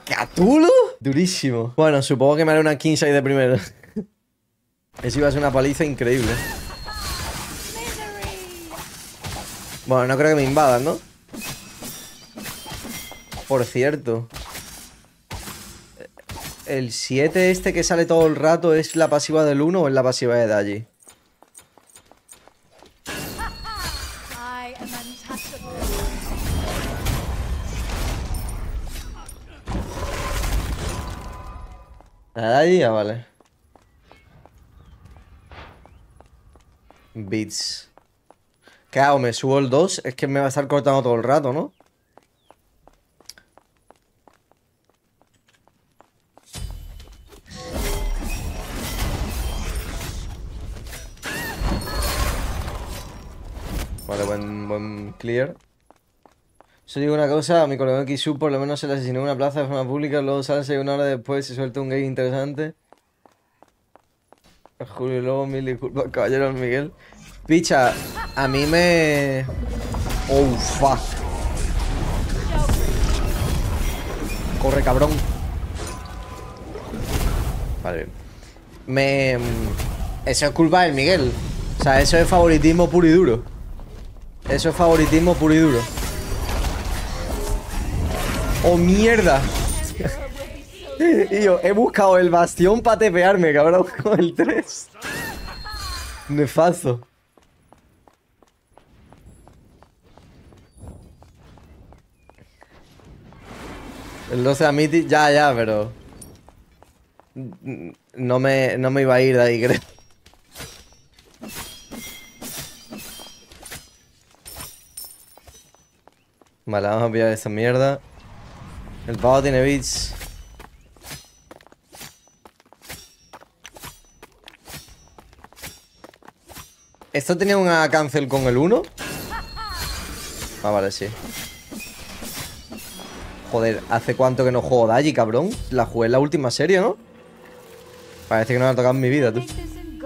¿Cthulhu? Durísimo. Bueno, supongo que me haré una king size de primero. Eso iba a ser una paliza increíble. Bueno, no creo que me invadan, ¿no? Por cierto, ¿el 7 este que sale todo el rato es la pasiva del 1 o es la pasiva de Daji? ¿La Daji? Ah, vale. Beats. ¿Qué hago? ¿Me subo el 2? Es que me va a estar cortando todo el rato, ¿no? Vale, buen clear. Yo digo una cosa, a mi colega Kishu por lo menos se le asesinó en una plaza de forma pública, luego sale y una hora después se suelta un gay interesante. Julio Lobo, mil disculpas, caballero Miguel. Picha, a mí me... Oh, fuck. Corre, cabrón. Vale. Eso es culpa del Miguel. O sea, eso es favoritismo puro y duro. Eso es favoritismo puro y duro. ¡Oh, mierda! Y yo, he buscado el bastión para tepearme, cabrón, con el 3. Nefasto. El 12 a Miti, ya, pero... No me iba a ir de ahí, creo. Vale, vamos a pillar esta mierda. El pavo tiene bits. ¿Esto tenía una cancel con el 1? Ah, vale, sí. Joder, ¿hace cuánto que no juego Daji, cabrón? La jugué en la última serie, ¿no? Parece que no me ha tocado en mi vida, tú.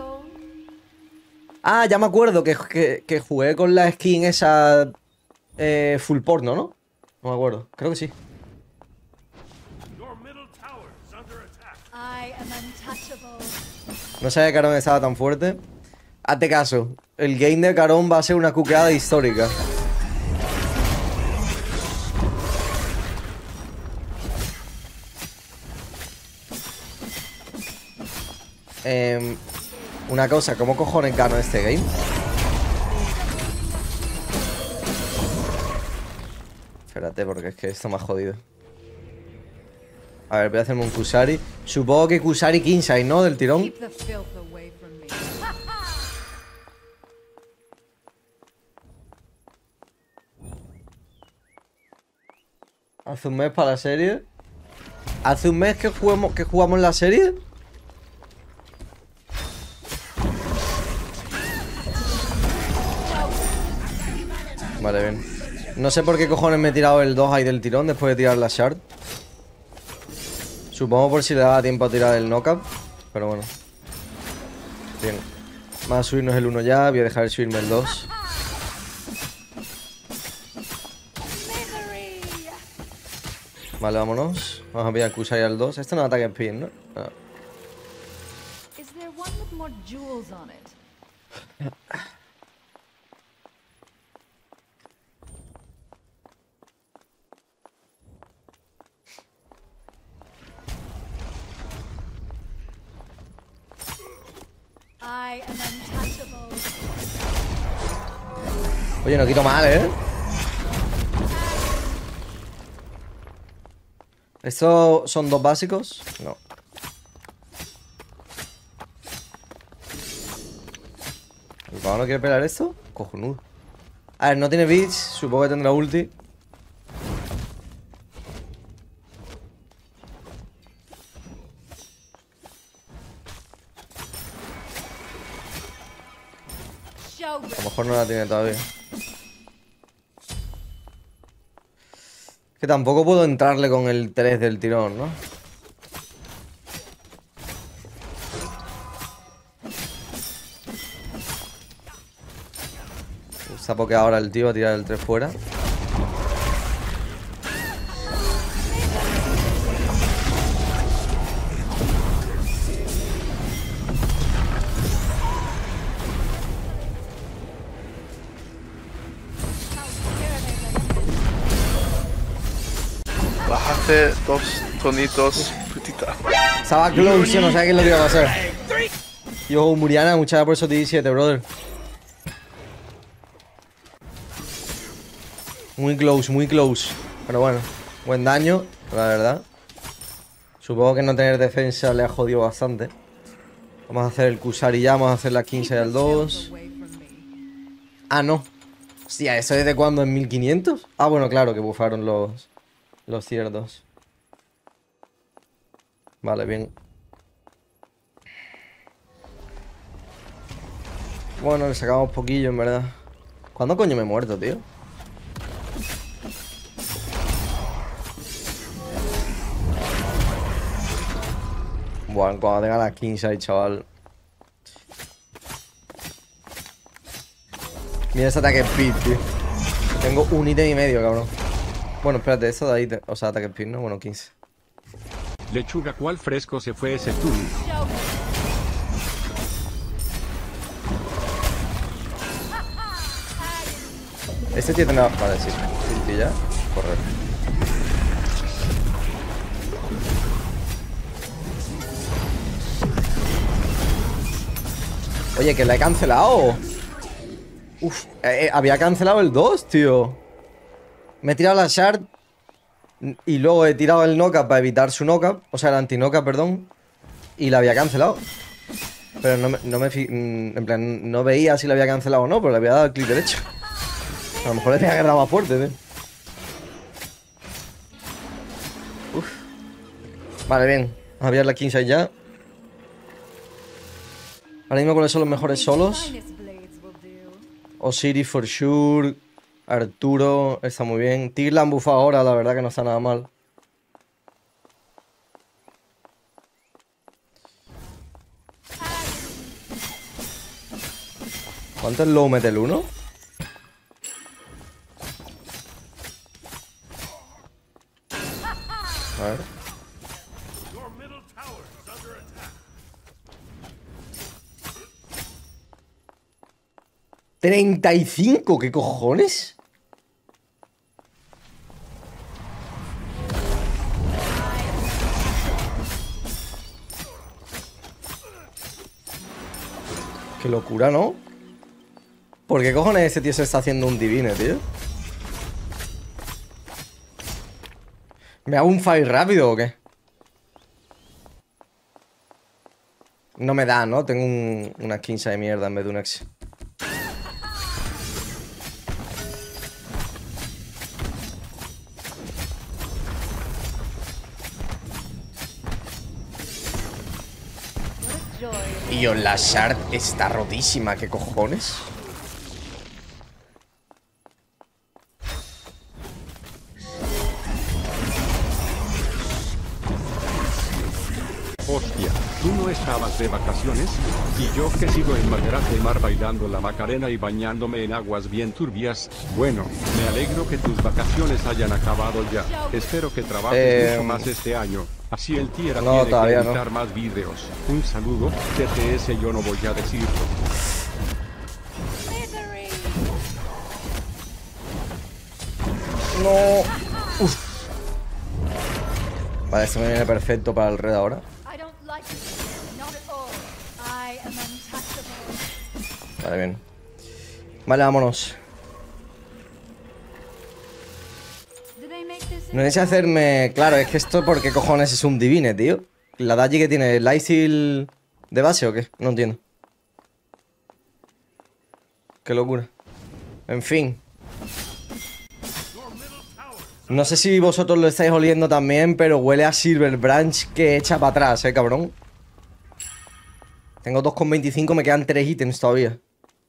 Ah, ya me acuerdo que jugué con la skin esa full porno, ¿no? No me acuerdo, creo que sí. No sabía que Caron estaba tan fuerte. Hazte caso, el game de Caron va a ser una cuqueada histórica. Una cosa, ¿cómo cojones gano este game? Espérate, porque es que esto me ha jodido. A ver, voy a hacerme un Kusari. Supongo que Kusari Kinsai, ¿no? Del tirón. Hace un mes para la serie. Hace un mes que jugamos la serie. Vale, bien. No sé por qué cojones me he tirado el 2 ahí del tirón después de tirar la shard. Supongo por si le daba tiempo a tirar el knockup. Pero bueno. Bien. Vamos a subirnos el 1 ya. Voy a dejar de subirme el 2. Vale, vámonos. Vamos a pillar Kusari al 2. Esto no es ataque spin, ¿no? No. Oye, no quito mal, ¿eh? ¿Estos son 2 básicos? No. ¿El pavo no quiere pelar esto? Cojonudo. A ver, no tiene beats. Supongo que tendrá ulti. A lo mejor no la tiene todavía. Que tampoco puedo entrarle con el 3 del tirón, ¿no? Sapo que ahora el tío va a tirar el 3 fuera. Hace 2 tonitos, putita. Estaba close, yo no sabía qué es lo que iba a pasar. Yo, Muriana, muchas gracias por esos 17, brother. Muy close, muy close. Pero bueno, buen daño, la verdad. Supongo que no tener defensa le ha jodido bastante. Vamos a hacer el Kusari ya, vamos a hacer la 15 al 2. Ah, no. Hostia, ¿eso desde cuándo? ¿En 1500? Ah, bueno, claro, que bufaron los cierdos. Vale, bien. Bueno, le sacamos poquillo, en verdad. ¿Cuándo coño me he muerto, tío? Bueno, cuando tenga las 15 ahí, chaval. Mira ese ataque speed, tío. Tengo un ítem y medio, cabrón. Bueno, espérate, eso de ahí, o sea, ataque speed, ¿no? Bueno, 15. Lechuga, ¿cuál fresco se fue ese tú? Este tiene una... Vale, sí. Sí, ya. Correcto. Oye, que la he cancelado. Uf, había cancelado el 2, tío. Me he tirado la shard y luego he tirado el knockup para evitar su knockup. O sea, el anti-knockup, perdón. Y la había cancelado. Pero en plan, no veía si la había cancelado o no, pero le había dado el clic derecho. A lo mejor le tenía que dar más fuerte, tío. Uf. Vale, bien. Vamos a ver la 15 ya. Ahora mismo, ¿cuáles son los mejores solos? Osiris for sure. Arturo está muy bien. Tigre la han bufado ahora, la verdad que no está nada mal. ¿Cuánto es low mete el 1? A ver. ¿35? ¿Qué cojones? Qué locura, ¿no? ¿Por qué cojones ese tío se está haciendo un divine, tío? ¿Me hago un fight rápido o qué? No me da, ¿no? Tengo una 15 de mierda en vez de un ex. Tío, la shard está rotísima, ¿qué cojones? Hostia, ¿tú no estabas de vacaciones? Y yo que sigo en Margarita de Mar bailando la Macarena y bañándome en aguas bien turbias. Bueno, me alegro que tus vacaciones hayan acabado ya. Espero que trabajes mucho más este año. Así el Tierra no, tiene que no. editar más vídeos. Un saludo, TTS yo no voy a decirlo. No. Uf. Vale, esto me viene perfecto para el red ahora. Vale, bien. Vale, vámonos. No es hacerme... Claro, es que esto, ¿por qué cojones es un divine, tío? ¿La Daji que tiene? ¿El Isil de base o qué? No entiendo. Qué locura. En fin. No sé si vosotros lo estáis oliendo también, pero huele a Silver Branch que echa para atrás, cabrón. Tengo 2,25, me quedan 3 ítems todavía.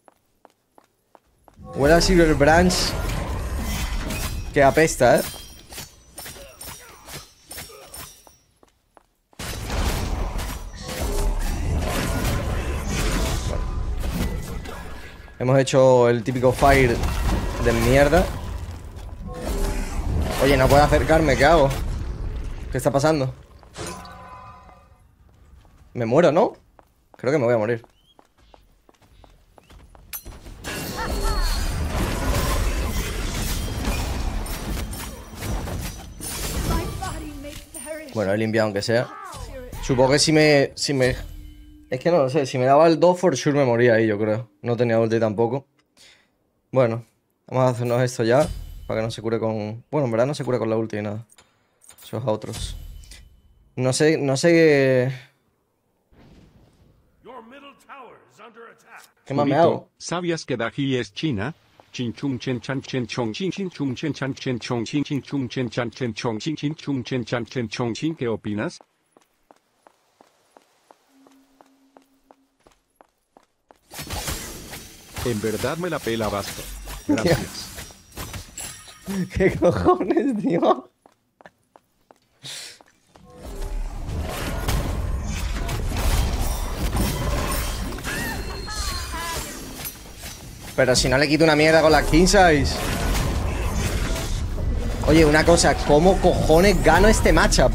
Huele a Silver Branch que apesta, Hemos hecho el típico fire de mierda. Oye, no puedo acercarme, ¿qué hago? ¿Qué está pasando? Me muero, ¿no? Creo que me voy a morir. Bueno, he limpiado aunque sea. Supongo que si me... Es que no lo sé, si me daba el 2 for sure me moría ahí, yo creo. No tenía ulti tampoco. Bueno, vamos a hacernos esto ya. Para que no se cure con... Bueno, en verdad no se cure con la ulti ni nada. Eso es a otros. No sé qué... ¿Qué más me hago? ¿Sabías que Daji es China? Chin chum chen chan chen chong chin chin chum chen chan chen chong chin chin chum chen chan chen chong chin chin chum chen chan chen chong chin. ¿Qué opinas? En verdad me la pela Basto. Gracias. ¿Qué cojones, tío? Pero si no le quito una mierda con las king size. Oye, una cosa, ¿cómo cojones gano este matchup?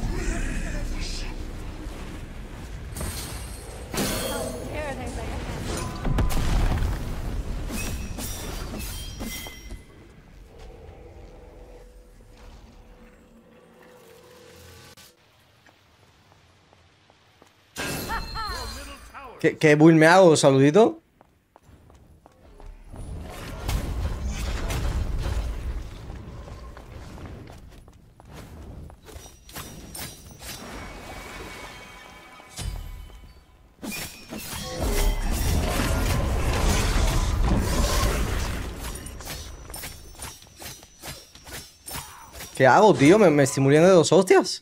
¿Qué build me hago? Saludito. ¿Qué hago, tío? ¿Me estoy muriendo de 2 hostias?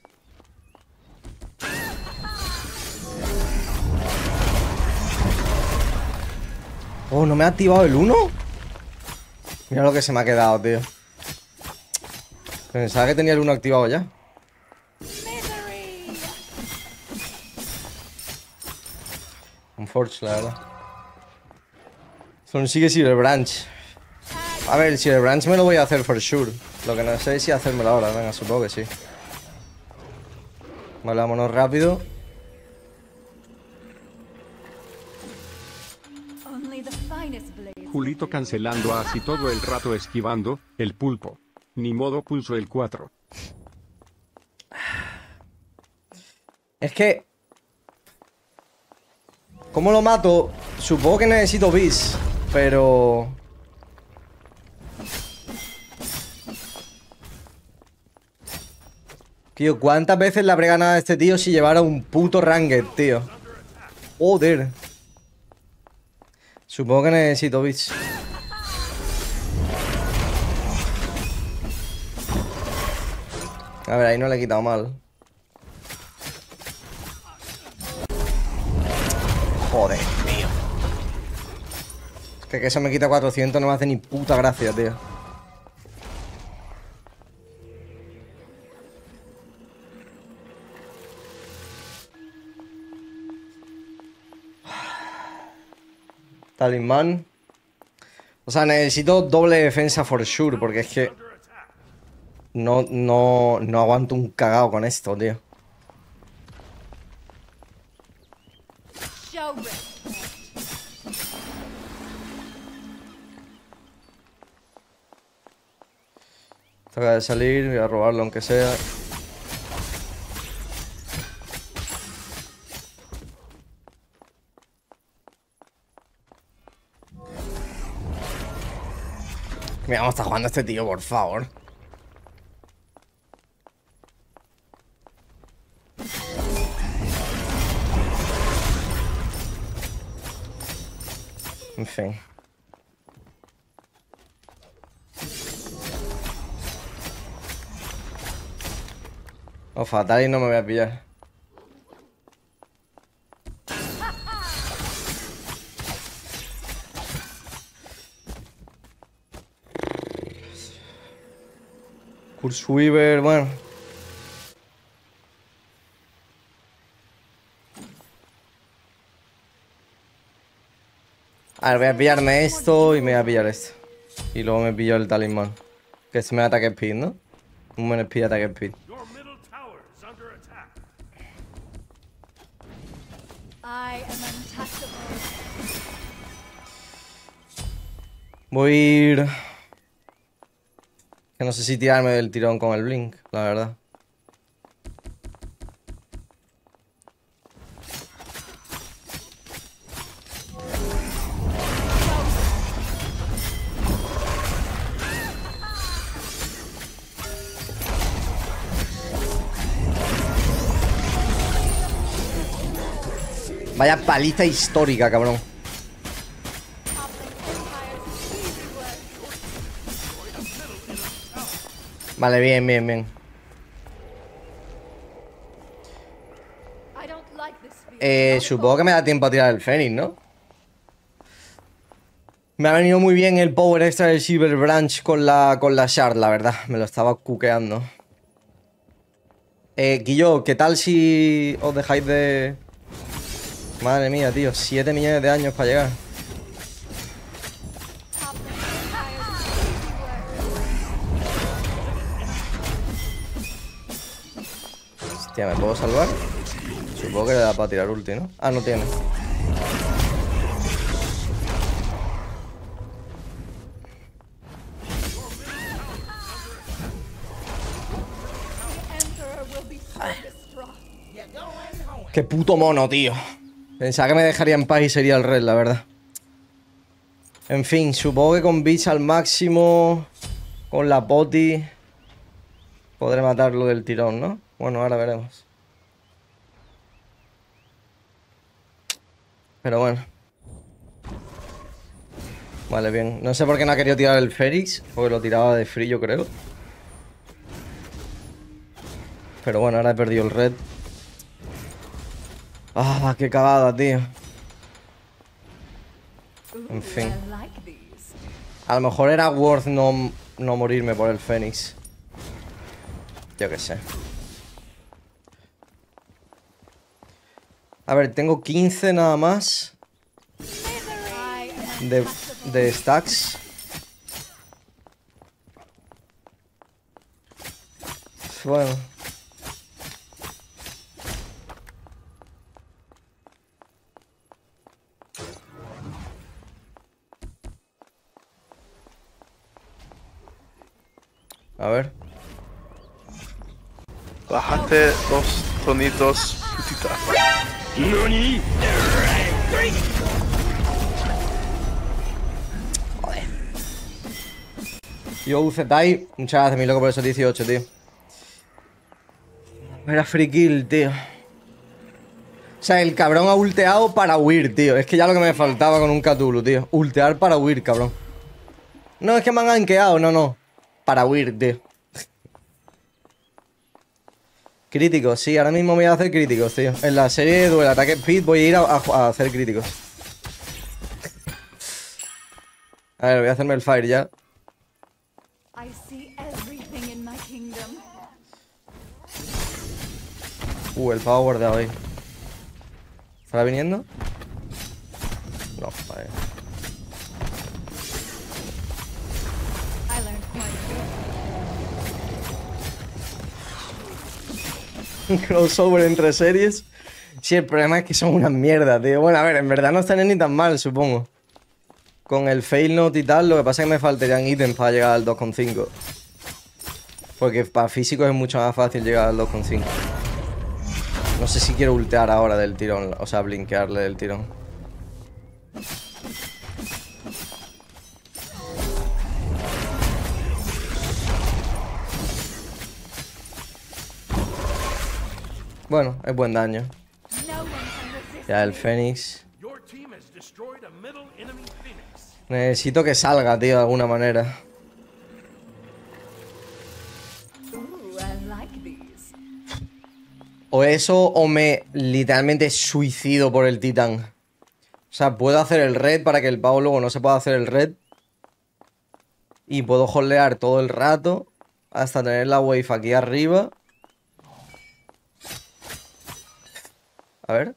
Oh, ¿no me ha activado el 1? Mira lo que se me ha quedado, tío. Pensaba que tenía el 1 activado ya. Un Forge, la verdad. Son sigue Silver Branch. A ver, el Silver Branch me lo voy a hacer for sure. Lo que no sé es si hacérmelo ahora. Venga, supongo que sí. Vale, vámonos rápido. Julito cancelando así todo el rato esquivando, el pulpo. Ni modo pulso el 4. Es que... ¿Cómo lo mato? Supongo que necesito bis, pero... Tío, ¿cuántas veces le habré ganado a este tío si llevara un puto Ranked, tío? Joder. Supongo que necesito bits. A ver, ahí no le he quitado mal. Joder, tío. Es que eso me quita 400 no me hace ni puta gracia, tío. Talismán. O sea, necesito doble defensa for sure, porque es que no aguanto un cagao con esto, tío. Toca de salir, voy a robarlo aunque sea. Mira cómo está jugando este tío, por favor. En fin. Oh, fatal y no me voy a pillar. Kurzweaver, bueno. A ver, voy a pillarme esto y me voy a pillar esto. Y luego me pillo el talismán. Que es me ataque speed, ¿no? Un buen speed, ataque speed. Voy a ir... Que no sé si tirarme del tirón con el blink, la verdad. Vaya paliza histórica, cabrón. Vale, bien, bien, bien. Supongo que me da tiempo a tirar el Fénix, ¿no? Me ha venido muy bien el power extra del Silver Branch con la Shard, la verdad. Me lo estaba cuqueando. Guillo, ¿qué tal si os dejáis de...? Madre mía, tío, 7 millones de años para llegar. Hostia, ¿me puedo salvar? Supongo que le da para tirar ulti, ¿no? Ah, no tiene. Qué puto mono, tío. Pensaba que me dejaría en paz y sería el red, la verdad. En fin, supongo que con bits al máximo, con la poti, podré matarlo del tirón, ¿no? Bueno, ahora veremos. Pero bueno. Vale, bien. No sé por qué no ha querido tirar el Fénix, porque lo tiraba de free, yo creo. Pero bueno, ahora he perdido el red. Ah, qué cagada, tío. En fin. A lo mejor era worth no morirme por el Fénix. Yo qué sé. A ver, tengo 15 nada más de stacks. Bueno. A ver. Bájate 2 tonitos, putita. ¡Nani! Joder. Yo Zetai, muchas gracias, mi loco, por esos 18, tío. Era free kill, tío. O sea, el cabrón ha ulteado para huir, tío. Es que ya lo que me faltaba con un Cthulhu, tío. Ultear para huir, cabrón. No, es que me han gankeado, no. Para huir, tío. Críticos, sí, ahora mismo voy a hacer críticos, tío. En la serie de Duel Ataque Speed voy a ir a hacer críticos. A ver, voy a hacerme el fire ya. El pavo guardado ahí. ¿Estará viniendo? No, vale. Un crossover entre series. Sí, el problema es que son una mierda, tío. Bueno, a ver, en verdad no están ni tan mal, supongo. Con el fail note y tal, lo que pasa es que me faltarían ítems para llegar al 2,5. Porque para físicos es mucho más fácil llegar al 2,5. No sé si quiero ultear ahora del tirón, o sea, blinkearle del tirón. Bueno, es buen daño. Ya el Fénix. Necesito que salga, tío, de alguna manera. O eso, o me literalmente suicido por el titán. O sea, puedo hacer el red para que el pavo luego no se pueda hacer el red. Y puedo holdear todo el rato hasta tener la wave aquí arriba. A ver.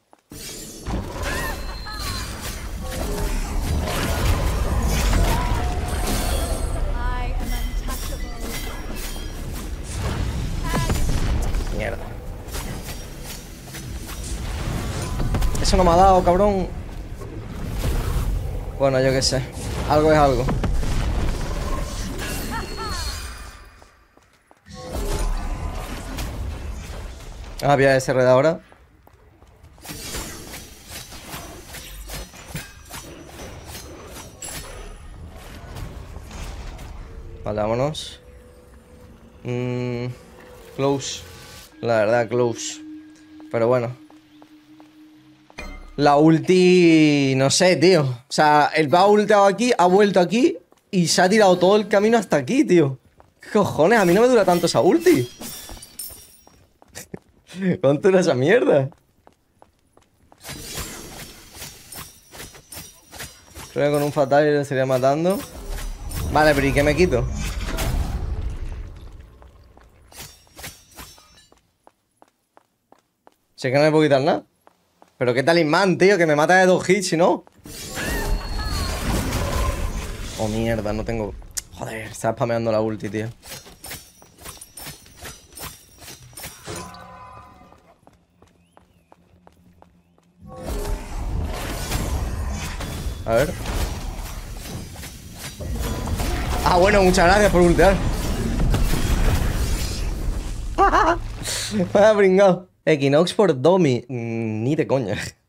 Mierda. Eso no me ha dado, cabrón. Bueno, yo qué sé. Algo es algo. Ah, voy a ese red ahora. Vale, vámonos. Close. La verdad, close. Pero bueno. La ulti... No sé, tío. O sea, el va ulteado aquí, ha vuelto aquí y se ha tirado todo el camino hasta aquí, tío. ¿Qué cojones? A mí no me dura tanto esa ulti. ¿Cuánto dura esa mierda? Creo que con un fatal le estaría matando. Vale, pero ¿y qué me quito? Sé que no me puedo quitar nada. Pero qué talismán, tío, que me mata de 2 hits, si no. Oh, mierda, no tengo... Joder, está spameando la ulti, tío. A ver. Ah, bueno, muchas gracias por ultear. Me ha pringado. Equinox por Domi. Ni de coña.